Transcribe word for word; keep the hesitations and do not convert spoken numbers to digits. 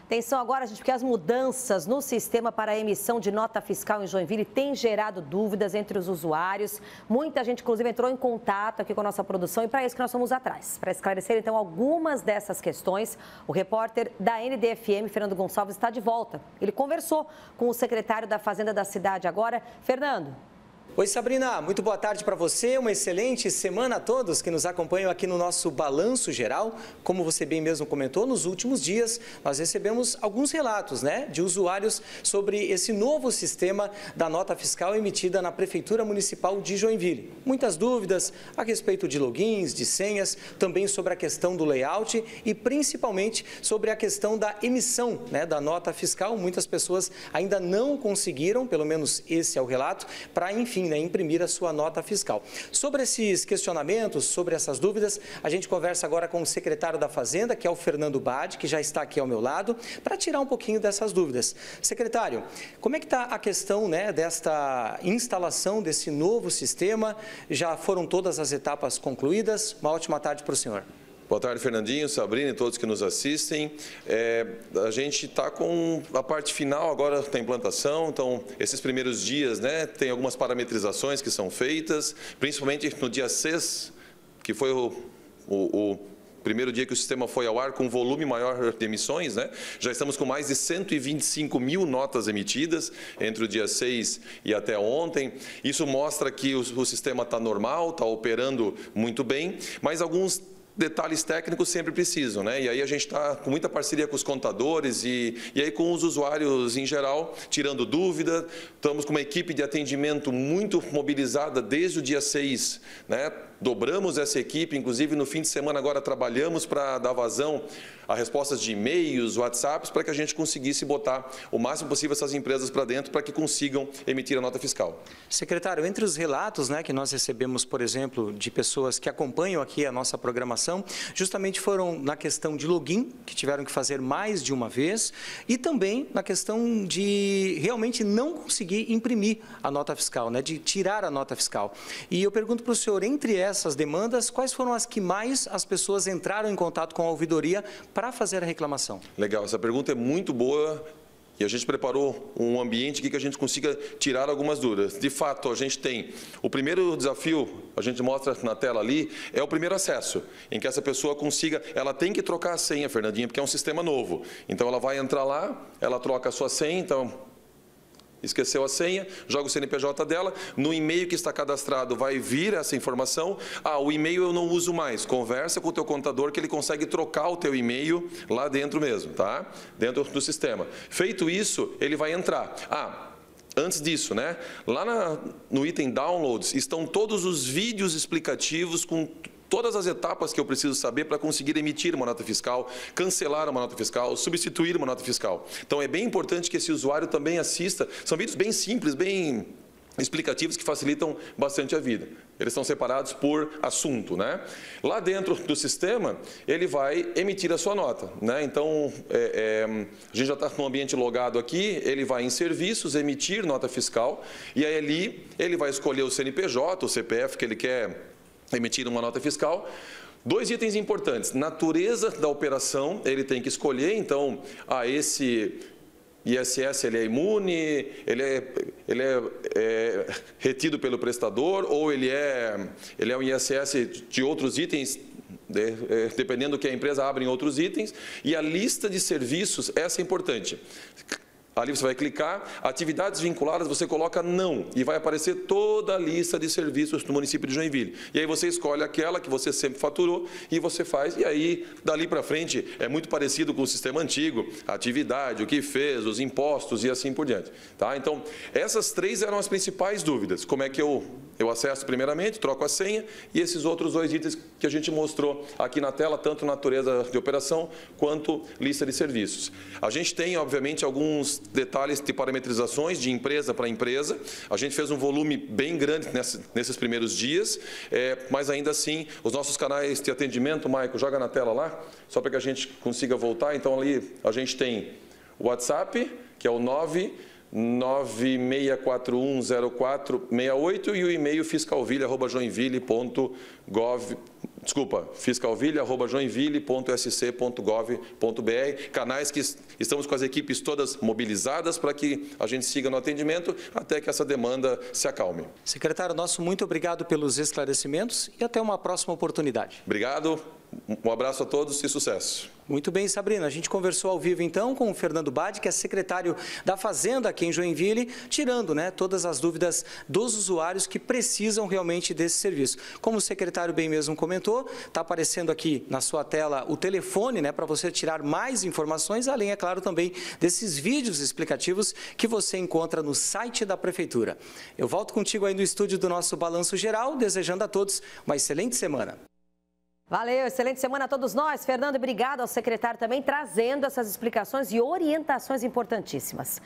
Atenção agora, gente, porque as mudanças no sistema para a emissão de nota fiscal em Joinville têm gerado dúvidas entre os usuários. Muita gente, inclusive, entrou em contato aqui com a nossa produção e para isso que nós fomos atrás. Para esclarecer, então, algumas dessas questões, o repórter da N D F M, Fernando Gonçalves, está de volta. Ele conversou com o secretário da Fazenda da cidade agora. Fernando. Oi, Sabrina, muito boa tarde para você, uma excelente semana a todos que nos acompanham aqui no nosso Balanço Geral. Como você bem mesmo comentou, nos últimos dias nós recebemos alguns relatos, né, de usuários sobre esse novo sistema da nota fiscal emitida na Prefeitura Municipal de Joinville. Muitas dúvidas a respeito de logins, de senhas, também sobre a questão do layout e principalmente sobre a questão da emissão, né, da nota fiscal. Muitas pessoas ainda não conseguiram, pelo menos esse é o relato, para, enfim, Né, imprimir a sua nota fiscal. Sobre esses questionamentos, sobre essas dúvidas, a gente conversa agora com o secretário da Fazenda, que é o Fernando Bade, que já está aqui ao meu lado, para tirar um pouquinho dessas dúvidas. Secretário, como é que está a questão, né, desta instalação desse novo sistema? Já foram todas as etapas concluídas? Uma ótima tarde para o senhor. Boa tarde, Fernandinho, Sabrina e todos que nos assistem. É, a gente está com a parte final agora da implantação, então esses primeiros dias, né, tem algumas parametrizações que são feitas, principalmente no dia seis, que foi o, o, o primeiro dia que o sistema foi ao ar com volume maior de emissões, né? Já estamos com mais de cento e vinte e cinco mil notas emitidas entre o dia seis e até ontem. Isso mostra que o, o sistema está normal, está operando muito bem, mas alguns detalhes técnicos sempre precisam, né? E aí a gente está com muita parceria com os contadores e, e aí com os usuários em geral, tirando dúvida. Estamos com uma equipe de atendimento muito mobilizada desde o dia seis, né? Dobramos essa equipe, inclusive no fim de semana agora trabalhamos para dar vazão a respostas de e-mails, WhatsApps, para que a gente conseguisse botar o máximo possível essas empresas para dentro para que consigam emitir a nota fiscal. Secretário, entre os relatos, né, que nós recebemos, por exemplo, de pessoas que acompanham aqui a nossa programação, justamente foram na questão de login, que tiveram que fazer mais de uma vez, e também na questão de realmente não conseguir imprimir a nota fiscal, né, de tirar a nota fiscal. E eu pergunto para o senhor, entre essas demandas, quais foram as que mais as pessoas entraram em contato com a ouvidoria para fazer a reclamação? Legal, essa pergunta é muito boa. E a gente preparou um ambiente aqui que a gente consiga tirar algumas dúvidas. De fato, a gente tem o primeiro desafio, a gente mostra na tela ali, é o primeiro acesso, em que essa pessoa consiga, ela tem que trocar a senha, Fernandinha, porque é um sistema novo. Então, ela vai entrar lá, ela troca a sua senha, então... esqueceu a senha, joga o C N P J dela, no e-mail que está cadastrado vai vir essa informação, ah, o e-mail eu não uso mais, conversa com o teu contador que ele consegue trocar o teu e-mail lá dentro mesmo, tá? Dentro do sistema. Feito isso, ele vai entrar. Ah, antes disso, né? Lá na, no item Downloads estão todos os vídeos explicativos com todas as etapas que eu preciso saber para conseguir emitir uma nota fiscal, cancelar uma nota fiscal, substituir uma nota fiscal. Então, é bem importante que esse usuário também assista. São vídeos bem simples, bem explicativos que facilitam bastante a vida. Eles são separados por assunto, né? Lá dentro do sistema, ele vai emitir a sua nota, né? Então, é, é, a gente já está no ambiente logado aqui, ele vai em serviços, emitir nota fiscal, e aí ali ele vai escolher o C N P J, o C P F que ele quer emitir uma nota fiscal. Dois itens importantes, natureza da operação, ele tem que escolher, então, ah, esse I S S ele é imune, ele é, ele é, é retido pelo prestador, ou ele é, ele é um I S S de outros itens, de, é, dependendo do que a empresa abre em outros itens, e a lista de serviços, essa é importante. Ali você vai clicar, atividades vinculadas, você coloca não, e vai aparecer toda a lista de serviços do município de Joinville. E aí você escolhe aquela que você sempre faturou e você faz, e aí dali para frente é muito parecido com o sistema antigo, a atividade, o que fez, os impostos e assim por diante. Tá? Então, essas três eram as principais dúvidas. Como é que eu, eu acesso primeiramente, troco a senha, e esses outros dois itens que a gente mostrou aqui na tela, tanto natureza de operação quanto lista de serviços. A gente tem, obviamente, alguns detalhes de parametrizações de empresa para empresa. A gente fez um volume bem grande nessa, nesses primeiros dias, é, mas ainda assim, os nossos canais de atendimento, Maico, joga na tela lá, só para que a gente consiga voltar. Então, ali a gente tem o WhatsApp, que é o nove nove seis quatro um zero quatro seis oito, e o e-mail fiscalville arroba joinville ponto gov Desculpa, fiscalville arroba joinville ponto s c ponto gov ponto b r, canais que estamos com as equipes todas mobilizadas para que a gente siga no atendimento até que essa demanda se acalme. Secretário, nosso muito obrigado pelos esclarecimentos e até uma próxima oportunidade. Obrigado, um abraço a todos e sucesso. Muito bem, Sabrina. A gente conversou ao vivo, então, com o Fernando Badi, que é secretário da Fazenda aqui em Joinville, tirando, né, todas as dúvidas dos usuários que precisam realmente desse serviço. Como o secretário bem mesmo comentou, está aparecendo aqui na sua tela o telefone, né, para você tirar mais informações, além, é claro, também desses vídeos explicativos que você encontra no site da Prefeitura. Eu volto contigo aí no estúdio do nosso Balanço Geral, desejando a todos uma excelente semana. Valeu, excelente semana a todos nós. Fernando, obrigado ao secretário também, trazendo essas explicações e orientações importantíssimas.